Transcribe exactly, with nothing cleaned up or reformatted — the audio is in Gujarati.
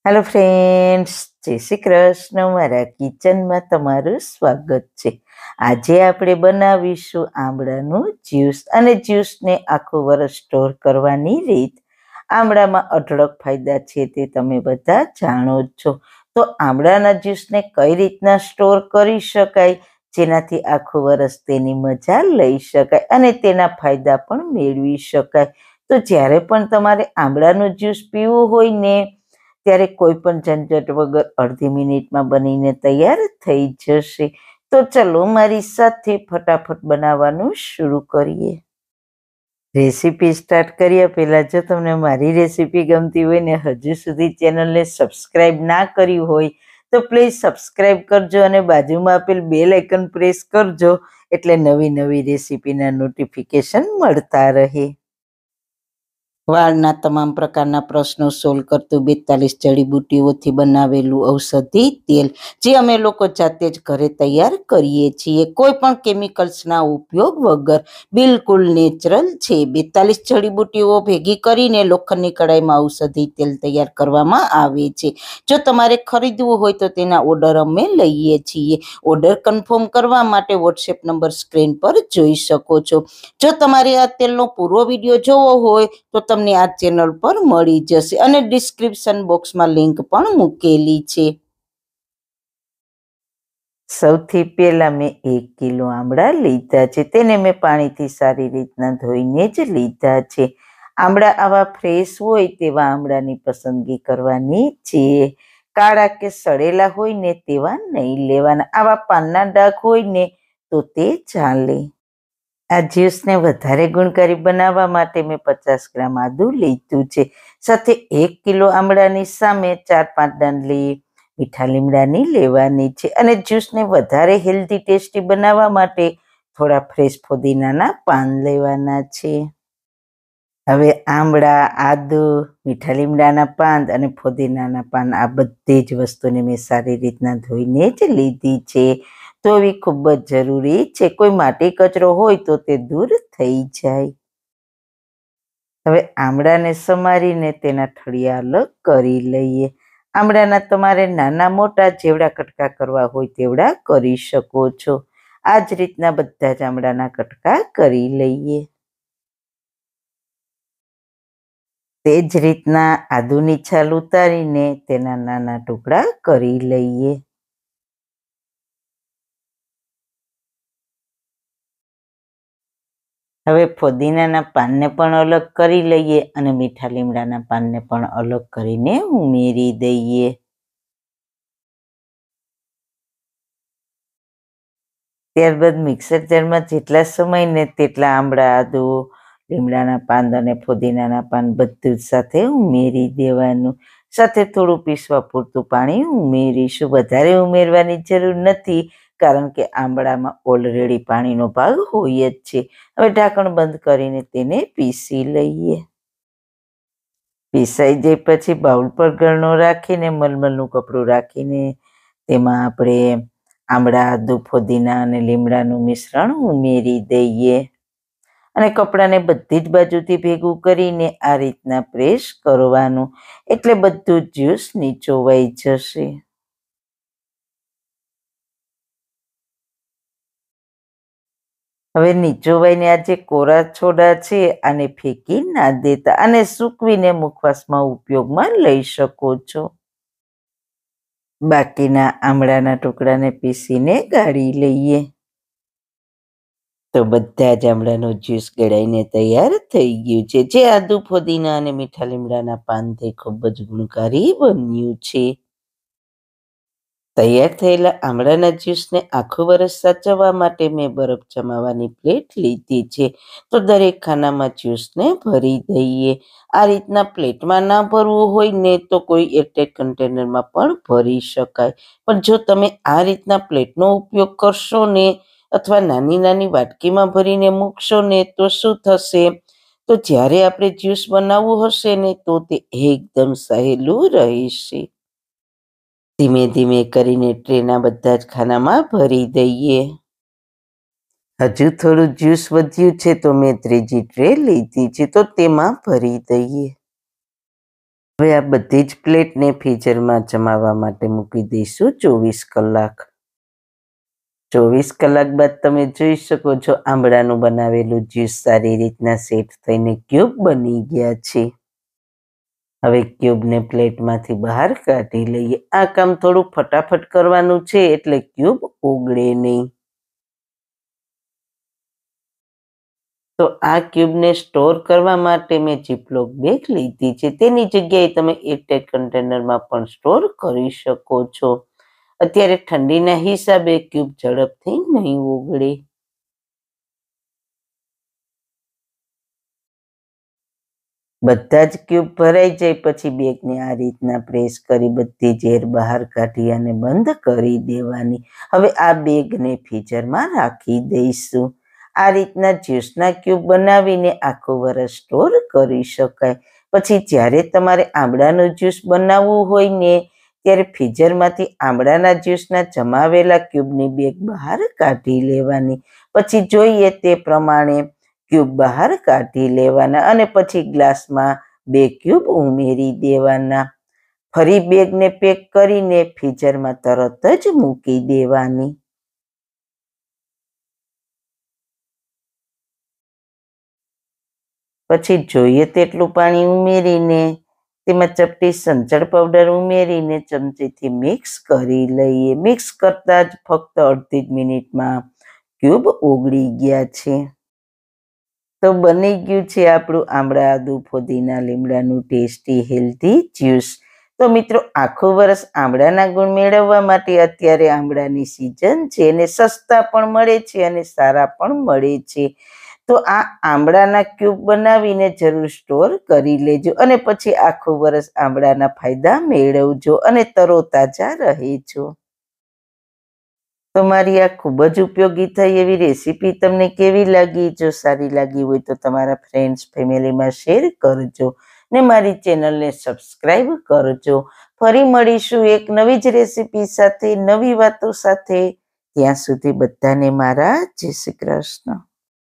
હેલો ફ્રેન્ડ્સ, જય શ્રી કૃષ્ણ. મારા કિચનમાં તમારું સ્વાગત છે. આજે આપણે બનાવીશું આમળાનું જ્યુસ અને જ્યુસને આખું વર્ષ સ્ટોર કરવાની રીત. આમળામાં અઢળક ફાયદા છે તે તમે બધા જાણો જ છો. તો આમળાના જ્યુસને કઈ રીતના સ્ટોર કરી શકાય જેનાથી આખું વર્ષ તેની મજા લઈ શકાય અને તેના ફાયદા પણ મેળવી શકાય. તો જ્યારે પણ તમારે આમળાનું જ્યુસ પીવું હોય ને ત્યારે કોઈ પણ ઝંઝટ વગર અડધી મિનિટમાં બનીને તૈયાર થઈ જશે. તો ચલો મારી સાથે ફટાફટ બનાવવાનું શરૂ કરીએ. રેસીપી સ્ટાર્ટ કર્યા પહેલાં જો તમને મારી રેસીપી ગમતી હોય ને હજુ સુધી ચેનલને સબસ્ક્રાઈબ ના કરી હોય તો પ્લીઝ સબસ્ક્રાઈબ કરજો અને બાજુમાં આપેલ બેલ આઇકન પ્રેસ કરજો એટલે નવી નવી રેસીપીના નોટિફિકેશન મળતા રહે. વાળના તમામ પ્રકારના પ્રશ્નો સોલ્વ કરતું બેતાલીસ જડીબુટ્ટીઓથી બનાવેલું ઔષધિ તેલ જે અમે લોકો જાતે જ ઘરે તૈયાર કરીએ છીએ, કોઈ પણ કેમિકલ્સના ઉપયોગ વગર, બિલકુલ નેચરલ છે. બેતાલીસ જડીબુટ્ટીઓ ભેગી કરીને લોખંડની કડાઈમાં ઔષધિ તેલ તૈયાર કરવામાં આવે છે. જો તમારે ખરીદવું હોય તો તેના ઓર્ડર અમે લઈએ છીએ. ઓર્ડર કન્ફર્મ કરવા માટે વોટ્સએપ નંબર સ્ક્રીન પર જોઈ શકો છો. જો તમારે આ તેલનો પૂરો વિડીયો જોવો હોય તો તમને આ ચેનલ પર મળી જશે અને ડિસ્ક્રિપ્શન બોક્સમાં લિંક પણ મૂકેલી છે. સૌથી પહેલા મેં એક કિલો આમળા લીધા છે. તેને મેં પાણીથી સારી રીતના ધોઈને જ લીધા છે. આમળા આવા ફ્રેશ હોય તેવા આમળાની પસંદગી કરવાની છે. કાળા કે સડેલા હોય ને તેવા નહીં લેવાના. આવા પાનના ડાઘ હોય ને તો તે ચાલે. આ જ્યુસને વધારે ગુણકારી બનાવવા માટે મેં પચાસ ગ્રામ આદું લીધું છે. સાથે એક કિલો આમળાની સામે ચાર પાંચ દાંડલી મીઠા લીમડાની લેવાની છે અને જ્યુસને વધારે હેલ્ધી ટેસ્ટી બનાવવા માટે થોડા ફ્રેશ ફુદીનાના પાન લેવાના છે. હવે આમળા, આદુ, મીઠા લીમડાના પાન અને ફુદીનાના પાન આ બધી જ વસ્તુને મેં સારી રીતના ધોઈને જ લીધી છે. ધોવી ખૂબ જ જરૂરી છે. કોઈ માટી કચરો હોય તો તે દૂર થઈ જાય. હવે આમળાને સમારીને તેના ઠળિયા અલગ કરી લઈએ. આમળાના તમારે નાના મોટા જેવડા કટકા કરવા હોય તેવડા કરી શકો છો. આ જ રીતના બધા જ આમળાના કટકા કરી લઈએ. તે જ રીતના આદુની છાલ ઉતારીને તેના નાના ટુકડા કરી લઈએ. હવે ફુદીનાના પાનને પણ અલગ કરી લઈએ અને મીઠા લીમડાના પાનને પણ અલગ કરીને ઉમેરી દઈએ. ત્યારબાદ મિક્સર જારમાં જેટલા સમયને તેટલા આમળા, આદુ, લીમડાના પાન અને ફુદીનાના પાન બધું જ સાથે ઉમેરી દેવાનું. સાથે થોડું પીસવા પૂરતું પાણી ઉમેરીશું. વધારે ઉમેરવાની જરૂર નથી કારણ કે આમળામાં ઓલરેડી પાણીનો ભાગ હોય જ છે. હવે ઢાંકણ બંધ કરીને તેને પીસી લઈએ. પીસાઈ જાય પછી બાઉલ પર ગળણો રાખીને મલમલનું કપડું રાખીને તેમાં આપણે આમળા, આદુ, ફુદીના અને લીમડાનું મિશ્રણ ઉમેરી દઈએ અને કપડાને બધી જ બાજુથી ભેગું કરીને આ રીતના પ્રેસ કરવાનું એટલે બધું જ જ્યુસ નીચોવાઈ જશે. હવે નીચોવાઈને આ જે કોરા છોડા છે આને ફેંકી ના દેતા અને સૂકવીને મુખવાસમાં ઉપયોગમાં લઈ શકો છો. બાકીના આમળાના ટુકડાને પીસીને ગાળી લઈએ. તો બધા જ આમળાનું જ્યુસ ગળાઈને તૈયાર થઈ ગયું છે. જે આદુ, ફુદીના અને મીઠા લીમડાના પાનથી ખૂબ જ ગુણકારી બન્યું છે. તૈયાર થયેલા આમળાના જ્યુસને આખું વર્ષ સાચવવા માટે મેં બરફ જમાવવાની પ્લેટ લીધી છે. તો દરેક ખાનામાં જ્યુસને ભરી દઈએ. આ રીતના પ્લેટમાં ના ભરવું હોય ને તો કોઈ એરટાઇટ કન્ટેનરમાં પણ ભરી શકાય. પણ જો તમે આ રીતના પ્લેટનો ઉપયોગ કરશો ને અથવા નાની નાની વાટકીમાં ભરીને મૂકશો ને તો શું થશે, તો જ્યારે આપણે જ્યુસ બનાવવું હશે ને તો તે એકદમ સહેલું રહેશે. ધીમે ધીમે કરીને ટ્રેના બધા જ ખાનામાં ભરી દઈએ. હજુ થોડું જ્યુસ વધ્યું છે તો મેં ત્રીજી ટ્રે લીધી છે તો તેમાં ભરી દઈએ. હવે આ બધી જ પ્લેટને ફ્રીઝરમાં જમાવવા માટે મૂકી દઈશું ચોવીસ કલાક. ચોવીસ કલાક બાદ તમે જોઈ શકો છો આંબળાનું બનાવેલું જ્યુસ સારી રીતના સેટ થઈને ક્યુબ બની ગયા છે. હવે ક્યુબને પ્લેટમાંથી બહાર કાઢી લઈએ. આ કામ થોડું ફટાફટ કરવાનું છે એટલે ક્યુબ ઓગળે નહીં. તો આ ક્યુબને સ્ટોર કરવા માટે મેં જીપલોક બેગ લીધી છે. તેની જગ્યાએ તમે એરટાઇટ કન્ટેનરમાં પણ સ્ટોર કરી શકો છો. અત્યારે ઠંડીના હિસાબે ક્યુબ ઝડપથી નહીં ઓગળે. બધા જ ક્યુબ ભરાઈ જાય પછી બેગને આ રીતના પ્રેસ કરી બધી જ એર બહાર કાઢી અને બંધ કરી દેવાની. હવે આ બેગને ફ્રીઝરમાં રાખી દઈશું. આ રીતના જ્યુસના ક્યુબ બનાવીને આખું વર્ષ સ્ટોર કરી શકાય. પછી જ્યારે તમારે આંબળાનું જ્યુસ બનાવવું હોય ને ત્યારે ફ્રીઝરમાંથી આંબળાના જ્યુસના જમાવેલા ક્યુબની બેગ બહાર કાઢી લેવાની. પછી જોઈએ તે પ્રમાણે ક્યુબ બહાર કાઢી લેવાના અને પછી ગ્લાસમાં બે ક્યુબ ઉમેરી દેવાના. ફરી બેગને પેક કરીને ફ્રીઝરમાં તરત જ મૂકી દેવાની. પછી જોઈએ તેટલું પાણી ઉમેરીને તેમાં ચપટી સંચળ પાવડર ઉમેરીને ચમચીથી મિક્સ કરી લઈએ. મિક્સ કરતા જ ફક્ત અડધી જ મિનિટમાં ક્યુબ ઓગળી ગયા છે. તો બની ગયું છે આપણું આંબળા આદુ ફુદીના લીમડાનું ટેસ્ટી હેલ્ધી જ્યુસ. તો મિત્રો આખું વર્ષ આંબળાના ગુણ મેળવવા માટે અત્યારે આંબળાની સિઝન છે અને સસ્તા પણ મળે છે અને સારા પણ મળે છે. તો આ આંબળાના ક્યુબ બનાવીને જરૂર સ્ટોર કરી લેજો અને પછી આખું વર્ષ આંબળાના ફાયદા મેળવજો અને તરોતાજા રહેજો. તો મારી આ ખૂબ જ ઉપયોગી થઈ એવી રેસીપી તમને કેવી લાગી? જો સારી લાગી હોય તો તમારા ફ્રેન્ડ્સ ફેમિલીમાં શેર કરજો ને મારી ચેનલને સબસ્ક્રાઈબ કરજો. ફરી મળીશું એક નવી જ રેસીપી સાથે, નવી વાતો સાથે. ત્યાં સુધી બધાને મારા જય શ્રી કૃષ્ણ.